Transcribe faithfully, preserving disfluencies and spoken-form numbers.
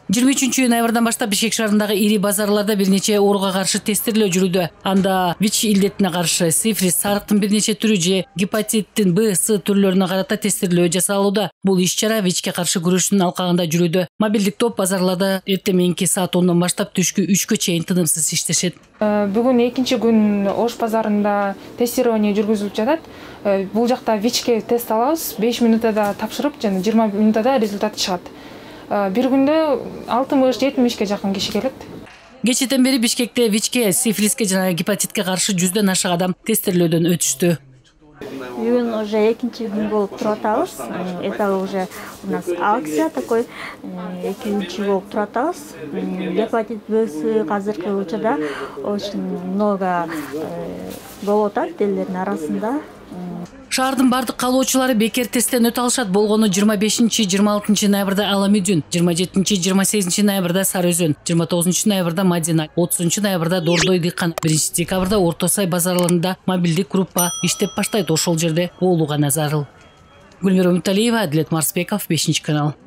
жыйырма үчүнчү ноябрдан баштап Бишкек шаарындагы ири базарларда бир нече ооруга каршы тесттирүү жүрүүдө. Анда ВИЧ илдетине каршы, сифилис, сарыктын бир нече түрү же гепатиттин Б, С түрлөрүнө карата тесттирүү жасалууда. Бул иш-чара ВИЧке каршы күрөшүүнүн алкагында жүрүүдө. Мобилдик топ базарларда эртең мененки саат ондан баштап түшкү үчкө чейин тынымсыз иштешет. Бүгүн экинчи күн Ош базарында тестирование жүргүзүлүп жатат. Бул жакта ВИЧке тест алабыз, беш минутада тапшырып, жана жыйырма минутада результаты чыгат. Бир күндө алтымыш жетимишке жакын киши келет. Кечээден бери Бишкекте ВИЧке, сифилиске жана гепатитке каршы жүздөн ашык адам тесттирлөөдөн өтүштү. Бүгүн уже экинчи күн болуп туратабыз. Это уже у нас акция такой, экинчи болуп туратабыз. Гепатит Б, С азыркы учурда очень много болуп атат элдердин арасында. Шаардын бардык калоочулары бекер тесттен өтө алышат. Болгону жыйырма бешинчи жыйырма алтынчы ноябрда Аламүдүн, жыйырма жетинчи жыйырма сегизинчи ноябрда Сары Өзөн, жыйырма тогузунчу ноябрда Мадина, отузунчу ноябрда Дордой Дыйкан, биринчи декабрда Орто Сай базарларында мобилдик группа иштеп баштайт. Ошол жерде болууга зарыл. Гүлмира Үмүталиева, Адилет Марсбеков, бешинчи канал.